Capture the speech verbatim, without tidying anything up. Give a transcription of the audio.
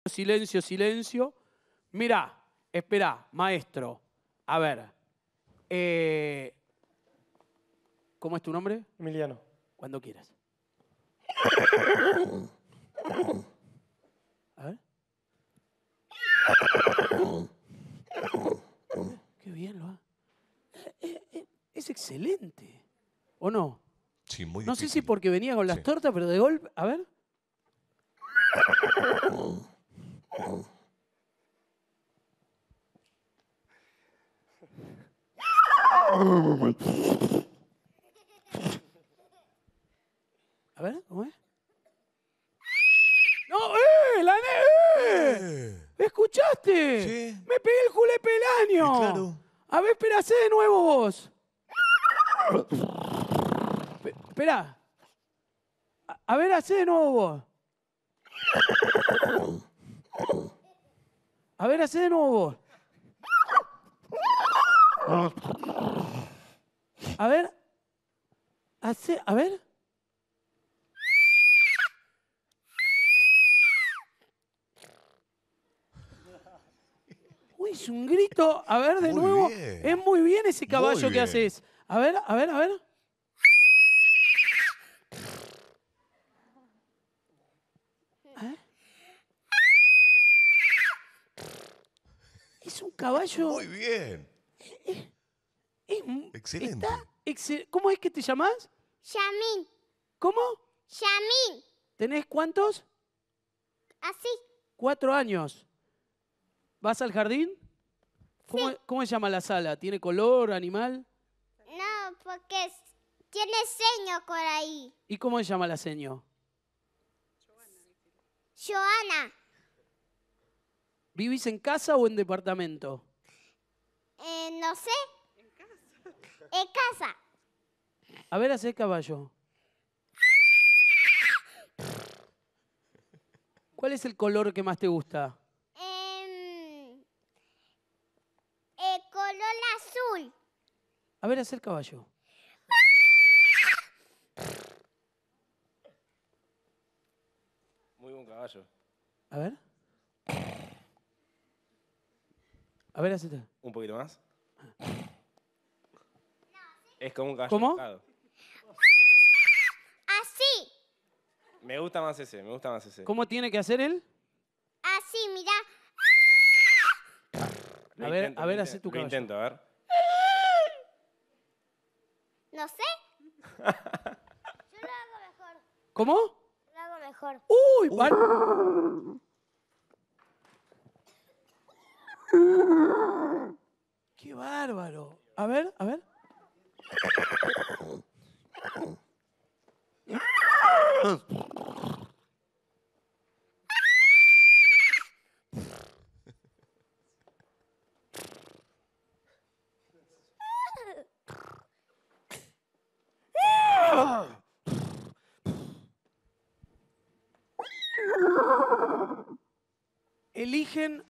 Silencio, silencio. Mirá, espera, maestro. A ver. Eh, ¿Cómo es tu nombre? Emiliano. Cuando quieras. A ver. Qué bien lo ha. Eh, eh, Es excelente. ¿O no? Sí, muy No sé difícil. si porque venía con las Sí. tortas, pero de golpe. A ver. A ver, ¿cómo es? ¡No! ¡Eh! ¡La ne eh! ¿Escuchaste? Sí. ¡Me pegué el julepe del año! Y claro. A ver, espera, hacé de nuevo vos. Pe- Espera. A, a ver, hacé de nuevo vos. A ver, hacé de nuevo vos. A ver. Hacé, a ver. Uy, es un grito. A ver, de Muy nuevo. bien. Es muy bien ese caballo Muy que bien. haces. A ver, a ver, a ver. A ver. Es un caballo. Muy bien. Es mu- Excelente. está excel- ¿Cómo es que te llamás? Yamin, ¿Cómo? Yamin, ¿Tenés cuántos? así. Cuatro años. ¿Vas al jardín? ¿Cómo, cómo se llama la sala? ¿Tiene color, animal? No, porque s- tiene seño por ahí. ¿Y cómo se llama la seño? Joana, ¿Vivís en casa o en departamento? eh, no sé. En casa. En casa. A ver, hacé caballo. ¿Cuál es el color que más te gusta? Em, el color azul. A ver, hacé el caballo. Muy buen caballo. A ver. A ver, hacete. Un poquito más. Es como un caballo ¿Cómo? educado. Así, Me gusta más ese, me gusta más ese. ¿Cómo tiene que hacer él? así, mira. Lo A ver, intento, a lo ver, inte- hacé tu Lo caballo. intento, a ver. No sé. Yo lo hago mejor. ¿Cómo? Lo hago mejor. ¡Uy! par- ¡Qué bárbaro! A ver, a ver. Eligen